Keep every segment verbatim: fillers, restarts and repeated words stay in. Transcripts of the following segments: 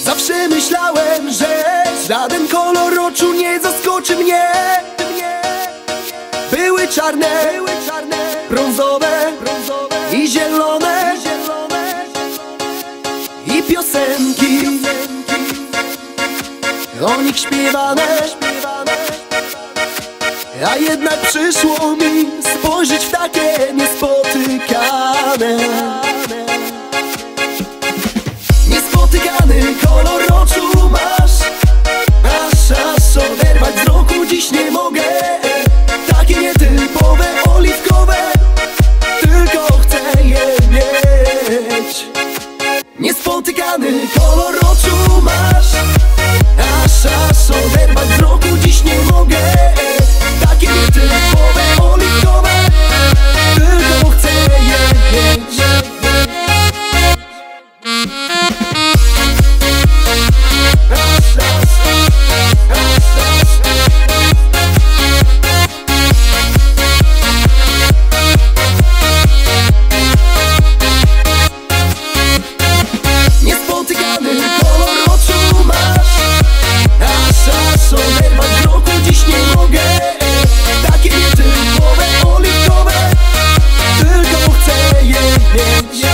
Zawsze myślałem, że żaden kolor oczu nie zaskoczy mnie. Były czarne, brązowe i zielone, i piosenki o nich śpiewane. A jednak przyszło mi spojrzeć w takie niespotykane. Niespotykany kolor oczu masz, aż aż oderwać wzroku dziś nie mogę. Takie nietypowe, oliwkowe, tylko chcę je mieć. Niespotykany kolor oczu masz, aż aż oderwać wzroku dziś nie mogę. Takie nietypowe, oliwkowe, tylko chcę je mieć. Niespotykany kolor oczu masz, aż aż oderwać wzroku dziś nie mogę. Takie nietypowe, oliwkowe, tylko chcę je mieć.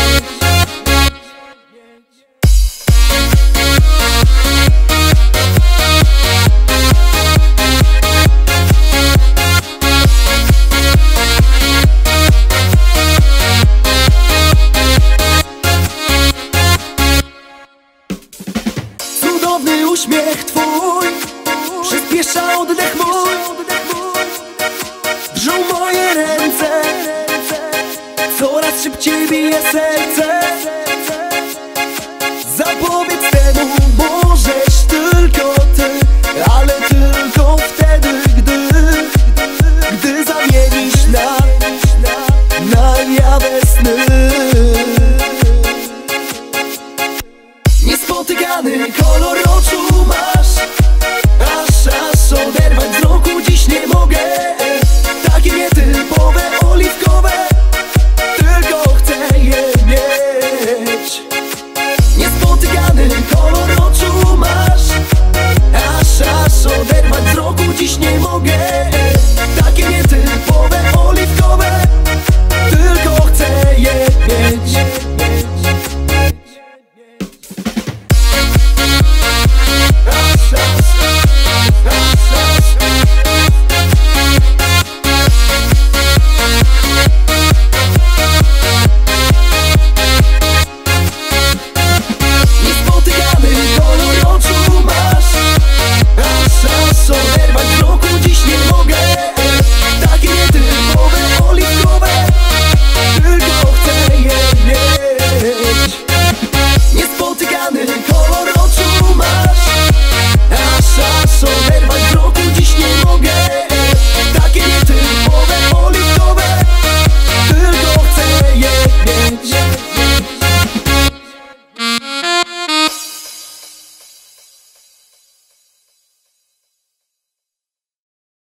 Cudowny uśmiech twój przyspiesza oddech mój. Drżą moje ręce, coraz szybciej bije serce. Zapowiedz temu możesz tylko ty, ale tylko wtedy, gdy Gdy zamienisz na, na jawe sny. Niespotykany kolor oczu masz, aż aż oderwać wzroku dziś nie mogę. Takie nietypowe, oliwkowe, tylko chcę je mieć. Niespotykany kolor oczu masz, aż aż oderwać wzroku dziś nie mogę.